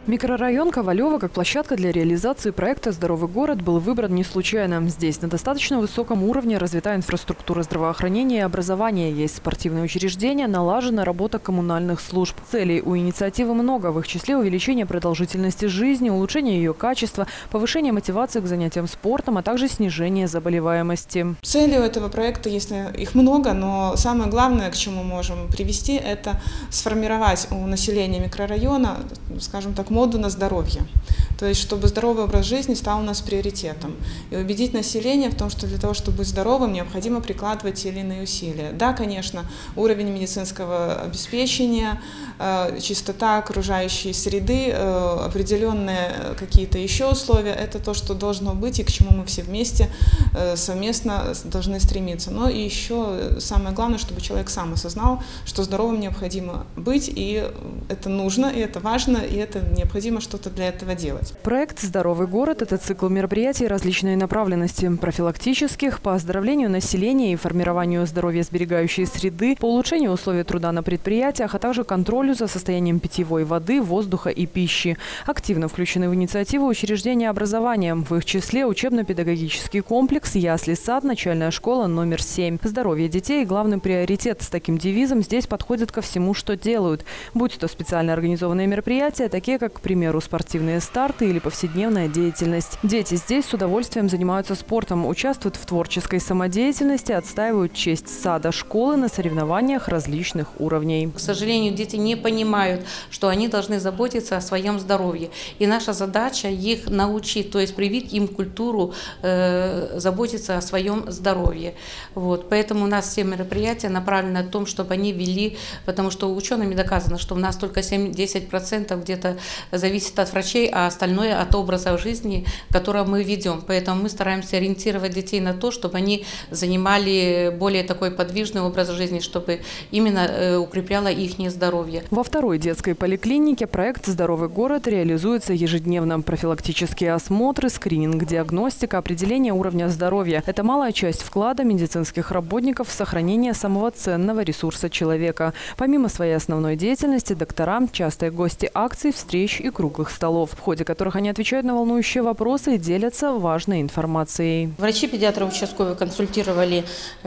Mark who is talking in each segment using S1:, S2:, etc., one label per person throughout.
S1: Микрорайон Ковалева как площадка для реализации проекта «Здоровый город» был выбран не случайно. Здесь на достаточно высоком уровне развита инфраструктура здравоохранения и образования, есть спортивные учреждения, налажена работа коммунальных служб. Целей у инициативы много, в их числе увеличение продолжительности жизни, улучшение ее качества, повышение мотивации к занятиям спортом, а также снижение заболеваемости.
S2: Целью этого проекта, если их много, но самое главное, к чему можем привести, это сформировать у населения микрорайона, скажем так, моду на здоровье. То есть, чтобы здоровый образ жизни стал у нас приоритетом. И убедить население в том, что для того, чтобы быть здоровым, необходимо прикладывать те или иные усилия. Да, конечно, уровень медицинского обеспечения, чистота окружающей среды, определенные какие-то еще условия – это то, что должно быть и к чему мы все вместе совместно должны стремиться. Но и еще самое главное, чтобы человек сам осознал, что здоровым необходимо быть, и это нужно, и это важно, и это необходимо что-то для этого делать.
S1: Проект «Здоровый город» – это цикл мероприятий различной направленности – профилактических, по оздоровлению населения и формированию здоровья сберегающей среды, по улучшению условий труда на предприятиях, а также контролю за состоянием питьевой воды, воздуха и пищи. Активно включены в инициативу учреждения образования. В их числе учебно-педагогический комплекс, ясли-сад, начальная школа номер 7. Здоровье детей – главный приоритет. С таким девизом здесь подходят ко всему, что делают. Будь то специально организованные мероприятия, такие как, к примеру, спортивные старты или повседневная деятельность. Дети здесь с удовольствием занимаются спортом, участвуют в творческой самодеятельности, отстаивают честь сада, школы на соревнованиях различных уровней.
S3: К сожалению, дети не понимают, что они должны заботиться о своем здоровье. И наша задача их научить, то есть привить им культуру заботиться о своем здоровье. Вот. Поэтому у нас все мероприятия направлены на то, чтобы они вели, потому что учеными доказано, что у нас только 7-10% где-то зависит от врачей, а остальное от образа жизни, который мы ведем. Поэтому мы стараемся ориентировать детей на то, чтобы они занимали более такой подвижный образ жизни, чтобы именно укрепляло их здоровье.
S1: Во второй детской поликлинике проект «Здоровый город» реализуется ежедневно. Профилактические осмотры, скрининг, диагностика, определение уровня здоровья – это малая часть вклада медицинских работников в сохранение самого ценного ресурса человека. Помимо своей основной деятельности, доктора – частые гости акций, встреч и круглых столов, в ходе которых они отвечают на волнующие вопросы и делятся важной информацией.
S4: Врачи-педиатры участковые консультировали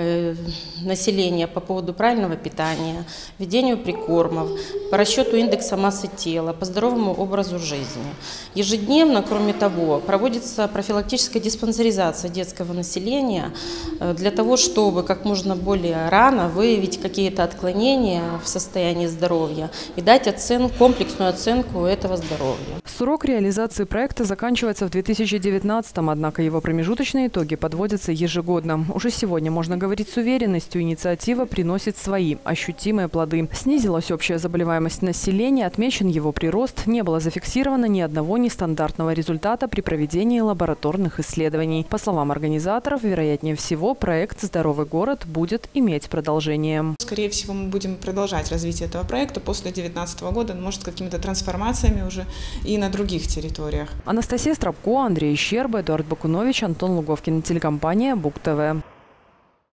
S4: население по поводу правильного питания, ведению прикормов, по расчету индекса массы тела, по здоровому образу жизни. Ежедневно, кроме того, проводится профилактическая диспансеризация детского населения для того, чтобы как можно более рано выявить какие-то отклонения в состоянии здоровья и дать комплексную оценку этого здоровья.
S1: Срок реализации проекта заканчивается в 2019-м, однако его промежуточные итоги подводятся ежегодно. Уже сегодня можно говорить с уверенностью, инициатива приносит свои ощутимые плоды. Снизилась общая заболеваемость населения, отмечен его прирост, не было зафиксировано ни одного нестандартного результата при проведении лабораторных исследований. По словам организаторов, вероятнее всего, проект «Здоровый город» будет иметь продолжение.
S2: Скорее всего, мы будем продолжать развитие этого проекта после 2019 года, может, какими-то трансформациями уже и на других территориях.
S1: Анастасия Стропко, Андрей Щерба, Эдуард Бакунович, Антон Луговкин. Телекомпания БУК ТВ.